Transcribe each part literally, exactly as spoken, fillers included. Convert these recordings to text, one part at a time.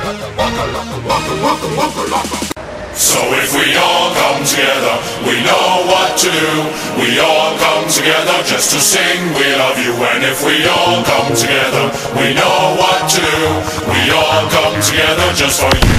So if we all come together, we know what to do. We all come together just to sing we love you. And if we all come together, we know what to do. We all come together just for you.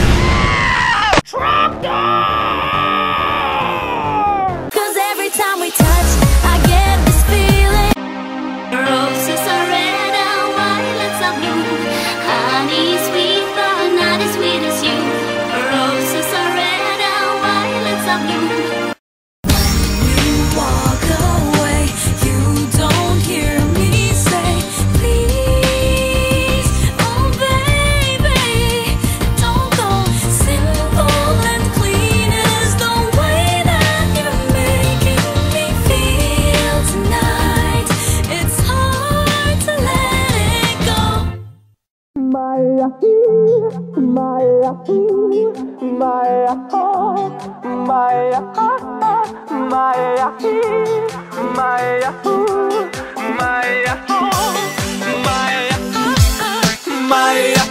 Cause every time we touch, I get this feeling. Roses are red and violets are blue. Honey sweet, but not as sweet as you. Roses are red and violets are blue. When you walk away, you don't hear me say, please, oh baby, don't go. Simple and clean is the way that you're making me feel tonight. It's hard to let it go. Maya, Maya, Maya, Maya, Maya, Maya, Maya, Maya, Maya,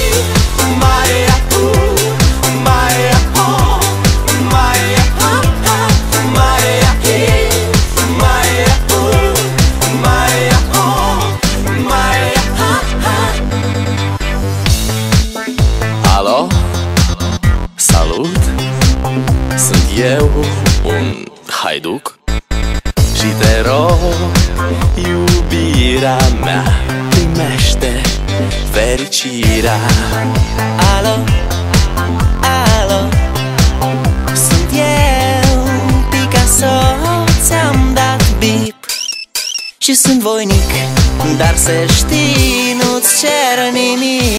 Alo? Salut! Sunt eu, un haiduc, și te rog, iubirea mea, primește fericirea. Alo? Alo? Sunt eu, Picasso, ți-am dat bip și sunt voinic, dar să știi, nu-ți cer nimic.